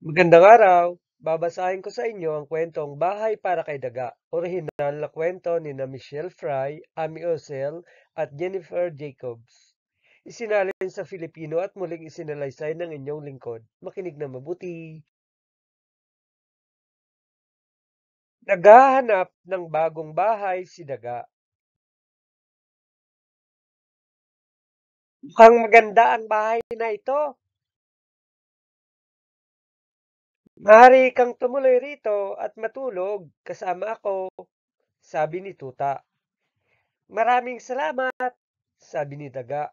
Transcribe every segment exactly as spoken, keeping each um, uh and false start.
Magandang araw! Babasahin ko sa inyo ang kwentong Bahay para kay Daga. Orihinal na kwento ni na Michelle Fry, Amy Ocel at Jennifer Jacobs. Isinalin sa Filipino at muling isinalaysay ng inyong lingkod. Makinig na mabuti. Naghahanap ng bagong bahay si Daga. Mukhang maganda ang bahay na ito. Maaari kang tumuloy rito at matulog kasama ako, sabi ni Tuta. Maraming salamat, sabi ni Daga.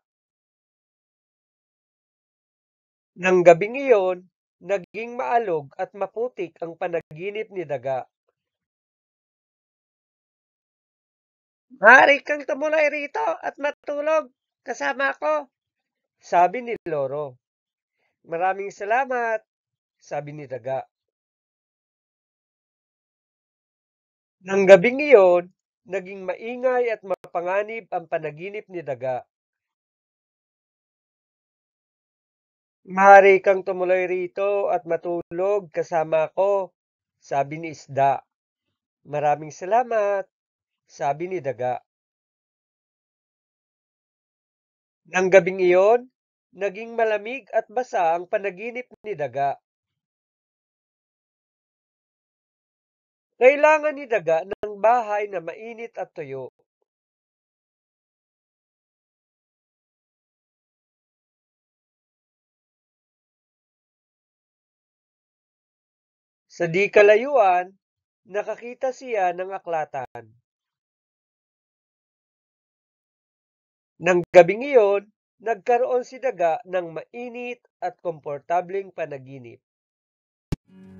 Nang gabing iyon, naging maalog at maputik ang panaginip ni Daga. Maaari kang tumulay rito at matulog kasama ko, sabi ni Loro. Maraming salamat, sabi ni Daga. Nang gabing iyon, naging maingay at mapanganib ang panaginip ni Daga. Maaari kang tumuloy rito at matulog kasama ko, sabi ni Isda. Maraming salamat, sabi ni Daga. Nang gabing iyon, naging malamig at basa ang panaginip ni Daga. Kailangan ni Daga ng bahay na mainit at tuyo. Sa di kalayuan, nakakita siya ng aklatan. Nang gabing iyon, nagkaroon si Daga ng mainit at komportableng panaginip.